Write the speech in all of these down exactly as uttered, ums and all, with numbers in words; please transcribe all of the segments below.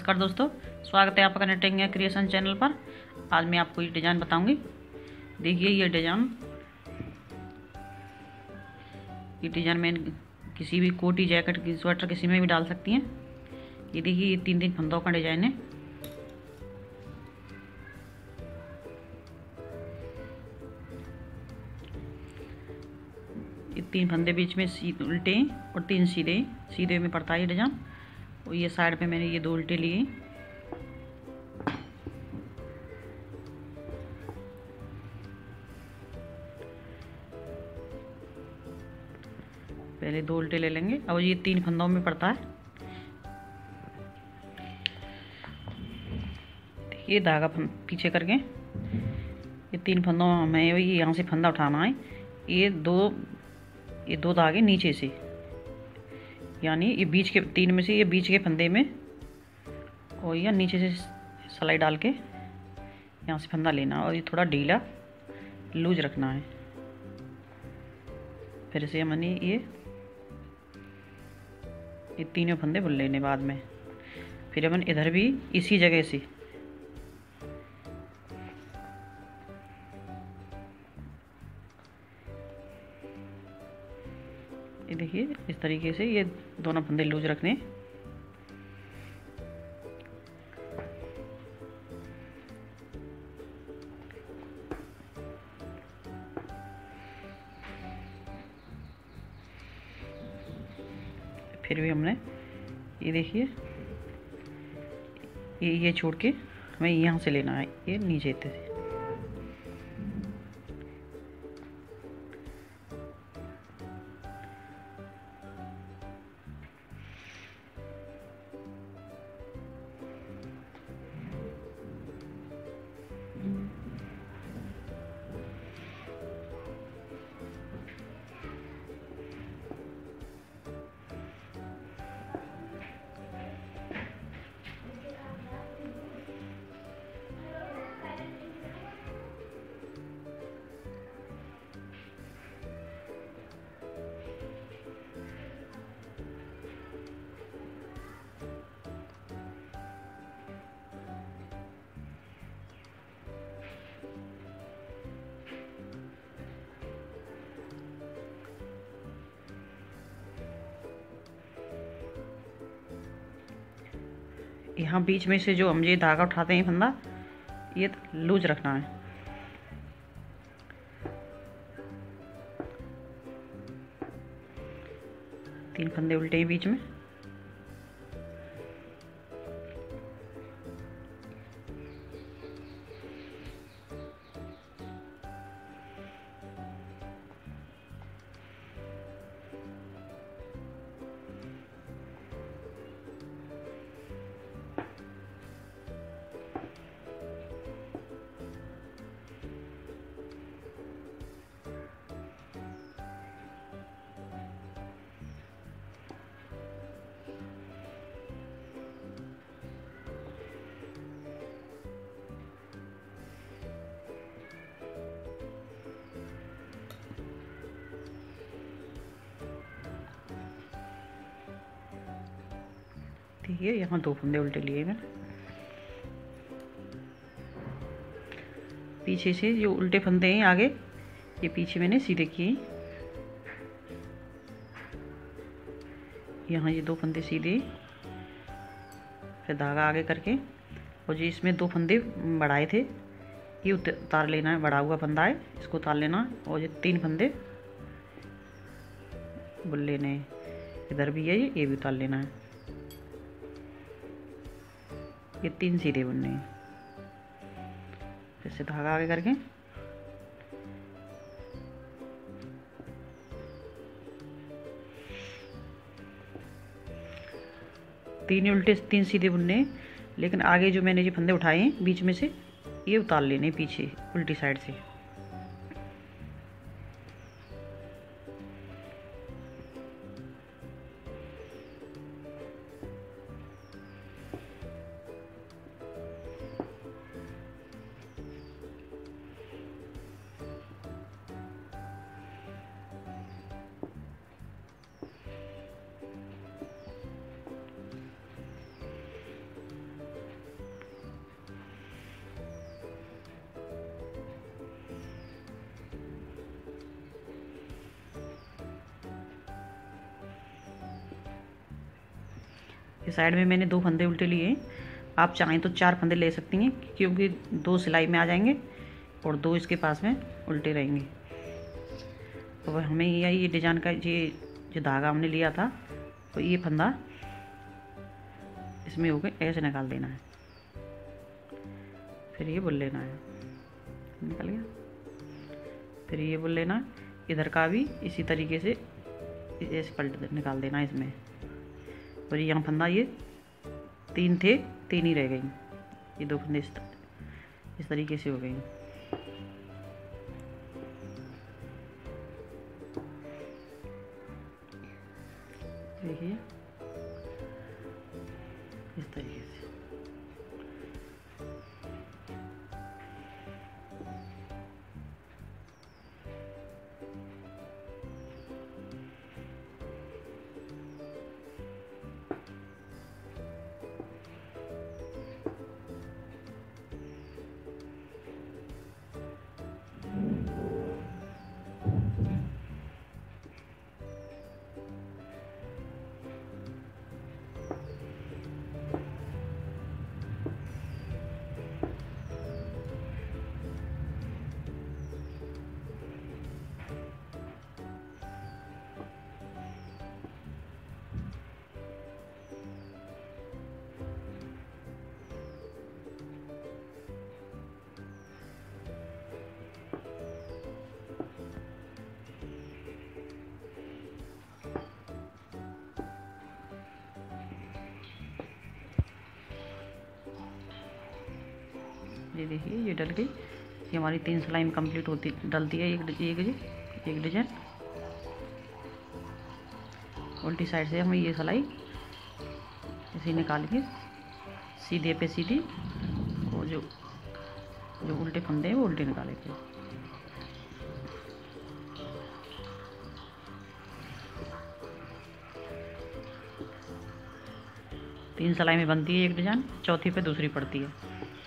नमस्कार दोस्तों, स्वागत है आपका janenge क्रिएशन चैनल पर। आज मैं आपको ये डिज़ाइन बताऊंगी। देखिए ये डिज़ाइन ये डिज़ाइन में किसी भी कोटी, जैकेट की, स्वेटर किसी में भी डाल सकती हैं। ये देखिए ये तीन तीन फंदों का डिज़ाइन है। ये तीन फंदे बीच में उल्टे और तीन सीधे सीधे में पड़ता है ये डिज़ाइन। और ये साइड पे मैंने ये दो उल्टे लिए। पहले दो उल्टे ले लेंगे और ये तीन फंदों में पड़ता है। ये धागा पीछे करके ये तीन फंदों में ये यहाँ से फंदा उठाना है। ये दो ये दो धागे नीचे से, यानी ये बीच के तीन में से ये बीच के फंदे में, और यह नीचे से सिलाई डाल के यहाँ से फंदा लेना और ये थोड़ा ढीला लूज रखना है। फिर से मैंने ये ये तीनों फंदे बुन लेने बाद में फिर अपन इधर भी इसी जगह से ये देखिए इस तरीके से ये दोनों फंदे लूज रखने। फिर भी हमने ये देखिए ये ये छोड़ के हमें यहाँ से लेना है, ये नीचे से। यहाँ बीच में से जो हम ये धागा उठाते हैं फंदा, ये लूज रखना है। तीन फंदे उल्टे हैं बीच में। देखिए यहाँ दो फंदे उल्टे लिए मैंने। पीछे से जो उल्टे फंदे हैं आगे, ये पीछे मैंने सीधे किए। यहाँ ये दो फंदे सीधे, फिर धागा आगे करके, और जो इसमें दो फंदे बढ़ाए थे ये उतार लेना है। बढ़ा हुआ फंदा है, इसको उतार लेना है। और ये तीन फंदे बुन लेने हैं। इधर भी है, ये भी उतार लेना है। ये तीन सीधे बुनने हैं। फिर से धागा आगे करके तीन उल्टे तीन सीधे बुनने हैं। लेकिन आगे जो मैंने जो फंदे उठाए हैं बीच में से, ये उतार लेने पीछे उल्टी साइड से। ये साइड में मैंने दो फंदे उल्टे लिए हैं। आप चाहें तो चार फंदे ले सकती हैं, क्योंकि दो सिलाई में आ जाएंगे और दो इसके पास में उल्टे रहेंगे। तो वह हमें ये ये डिजाइन का ये जो धागा हमने लिया था, तो ये फंदा इसमें होकर ऐसे निकाल देना है, फिर ये बुन लेना है। निकल गया। फिर ये बुन लेना, इधर का भी इसी तरीके से ऐसे पलट निकाल देना इसमें। और यहाँ फंदा ये तीन थे, तीन ही रह गई। ये दो फंदे इस, इस तरीके से हो गई। देखिए इस तरीके से। ये देखिए ये डल गई। ये हमारी तीन सिलाई में कंप्लीट होती डलती है एक एक एक डिजाइन। उल्टी साइड से हमें ये सिलाई ऐसे निकाल के सीधे पे सीधी, और जो जो उल्टे फंदे हैं वो उल्टे निकालेंगे। तीन सिलाई में बनती है एक डिजाइन, चौथी पे दूसरी पड़ती है।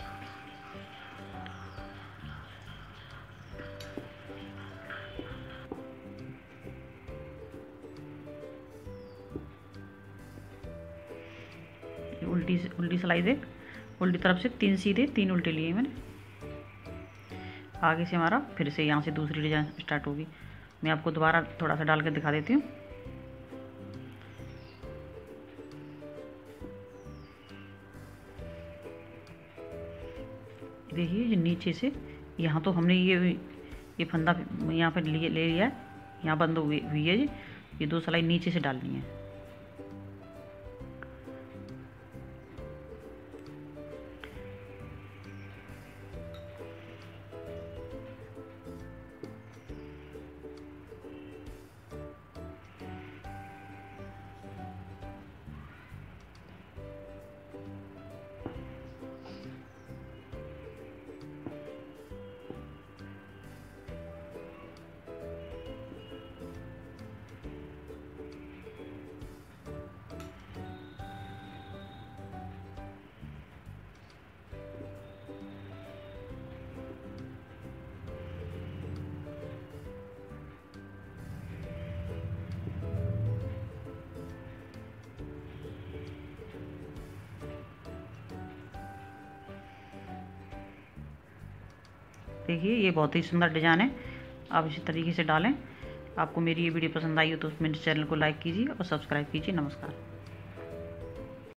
उल्टी से उल्टी सिलाई से उल्टी तरफ से तीन सीधे तीन उल्टे लिए मैंने। आगे से हमारा फिर से यहाँ से दूसरी डिजाइन स्टार्ट होगी। मैं आपको दोबारा थोड़ा सा डाल कर दिखा देती हूँ। देखिए ये नीचे से यहाँ तो हमने ये ये फंदा यहाँ पर लिए ले लिया है, यहाँ बंद हुई हुई है। ये दो सिलाई नीचे से डालनी है। देखिए ये बहुत ही सुंदर डिजाइन है। आप इसी तरीके से डालें। आपको मेरी ये वीडियो पसंद आई हो तो मेरे चैनल को लाइक कीजिए और सब्सक्राइब कीजिए। नमस्कार।